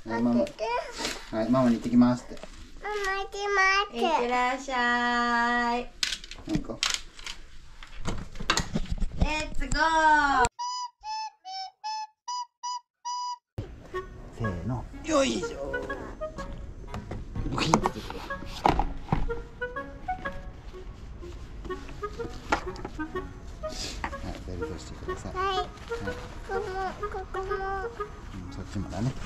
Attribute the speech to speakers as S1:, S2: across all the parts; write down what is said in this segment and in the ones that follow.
S1: はい、ママ。はい、ママに行ってきますって。
S2: ママ行きます。いってらっしゃい。
S1: なんか。
S2: レッツゴー。
S1: せーの。よいしょ。ベルトしてください。
S2: はい。ここも。
S1: そっちもだね。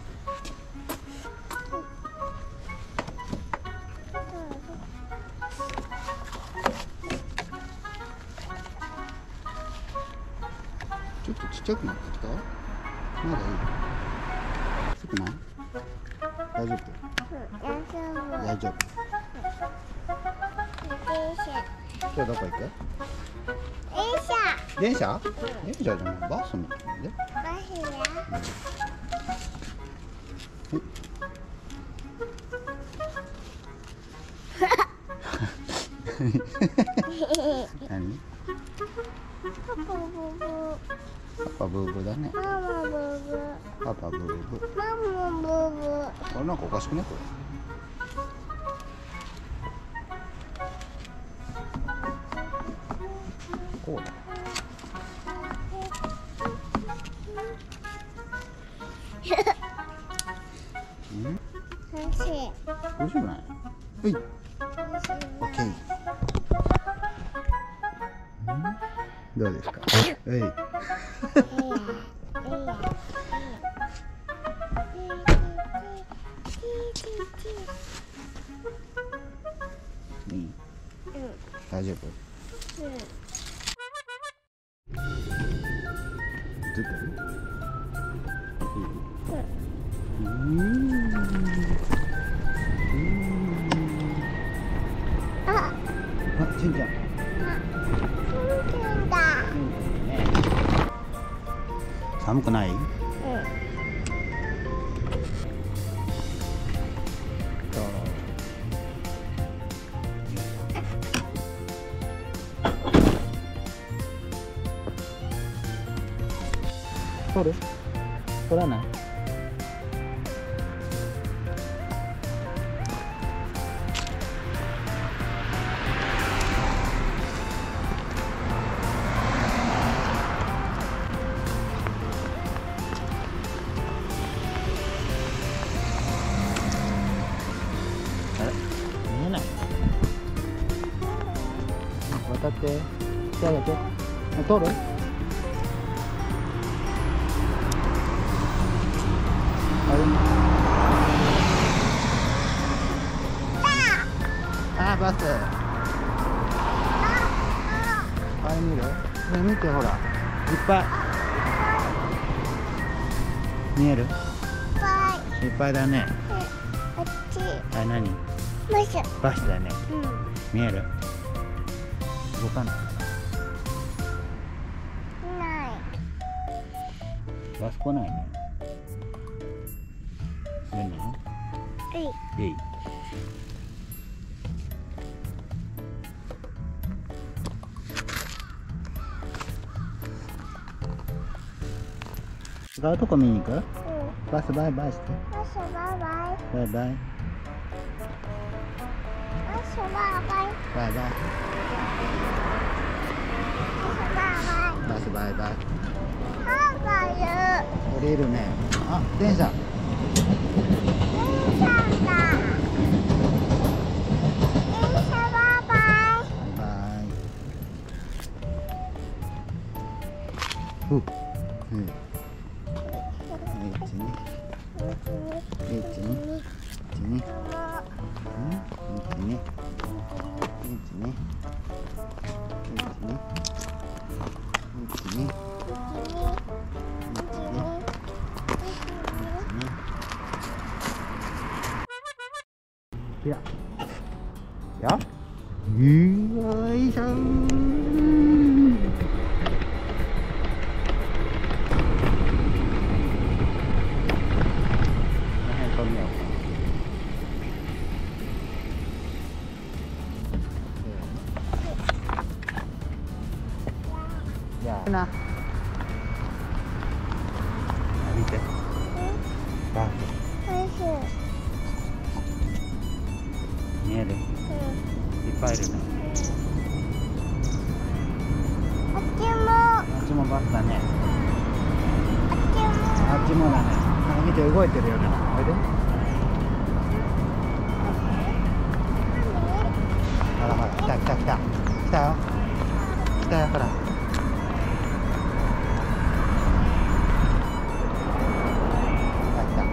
S1: ちょっとちっちゃくなってきた？まだいい？ちょっとない？大丈夫？大丈夫。今日どこ行く？電車じゃない、バスみたいなんで。何？パパブーブーだね。パパブーブー。あれなんかおかしくねこれ。こうだ。美味しくない？はい。オッケー。どうですか？はい。いい？大丈夫？映ってる？あ、ちんちゃん。寒くない？取る？取らない？見えない。渡って、手あげて。取る？あ、バス。あれ見る？これ見てほら、いっぱい。見える？いっぱいだね。あれ何？バスだね。見える？動かない。バス来ないね。出んの？いい。違うとこ見に行く？バスバイバイして。バイバイ。バイバイ。バスバイバイ。降りるね。あ、電車。いや。よいしょ。な。見て。バー見える？いっぱいいるね。あっちもバスだね。あっちもだね。見て、動いてるよね。おいで。ほらほら、来た来た来た。来たよ。来たよ、ほら。来た。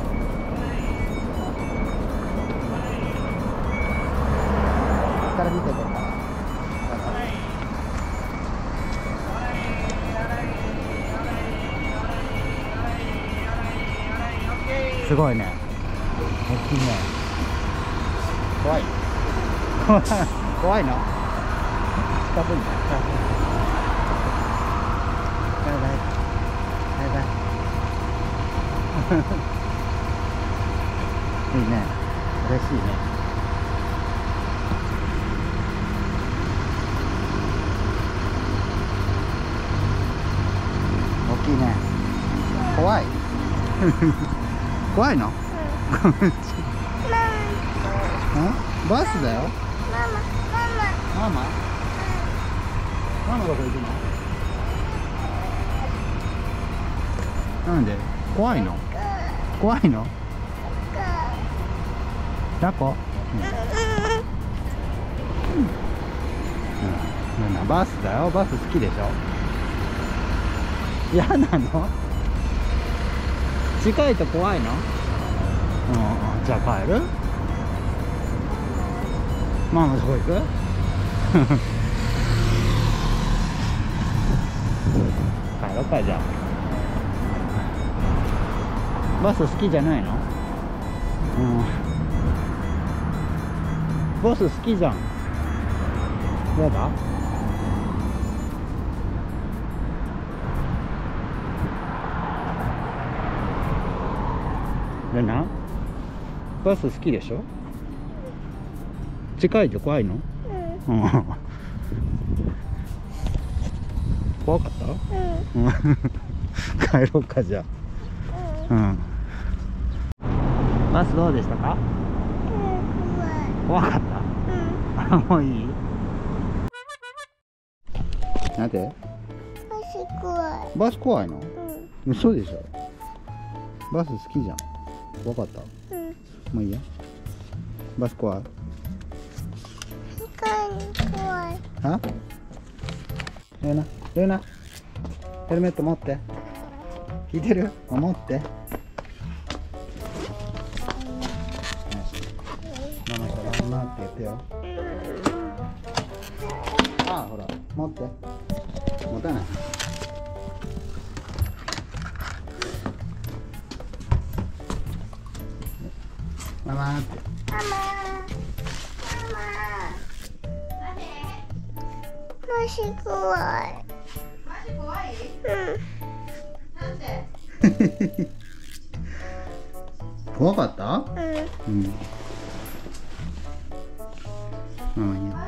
S1: ここから見てこうかな。すごいね。大きいね。怖い。怖いの？近くに。バイバイ。バイバイ。いいね。嬉しいね。大きいね。怖い。怖いの？バスだよ。ママどこ行くの？なんで？怖いの？怖いの？抱っこ？バスだよ。バス好きでしょ？嫌なの？近いと怖いの？じゃあ帰る？ママどこ行く？帰ろうかじゃあ。バス好きじゃないの？バス好きじゃん。やだ？ルナ？バス好きでしょ？近いと怖いの？怖かった？帰ろうかじゃあ。バスどうでしたか？怖かった？もういい？なんで？バス怖いの？嘘でしょ？バス好きじゃん。怖かった？もういいや。バス怖い？あ？ルナ、ルナ、ヘルメット持って。聞いてる？持って。ママからママって言ってよ。あ、ほら、持って。持たない。ママって。マジ怖い。マジ怖い？なんで？怖かった？ママに。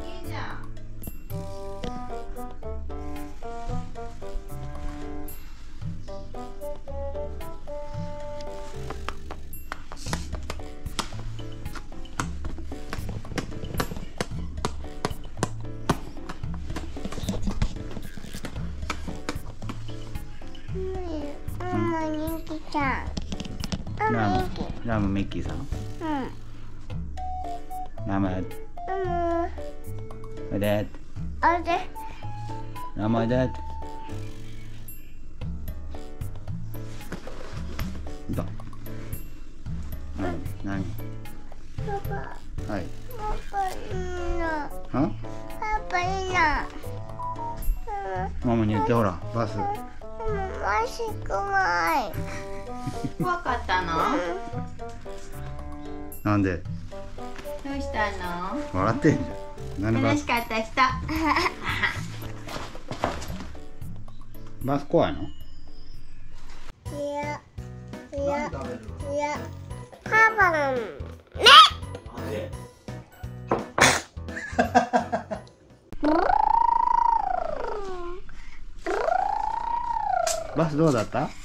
S1: ラムミッキーさん。ラム。おいで。ラムおいで。ど。何？はい。パパいいな。ママに言ってほら、バス。マジ怖い。
S2: 怖かったの？
S1: なんで？
S2: どうしたの？
S1: 笑ってんじゃん。
S2: 楽しかった人。
S1: バス怖いの？
S3: いや、パパのね。
S1: バスどうだった？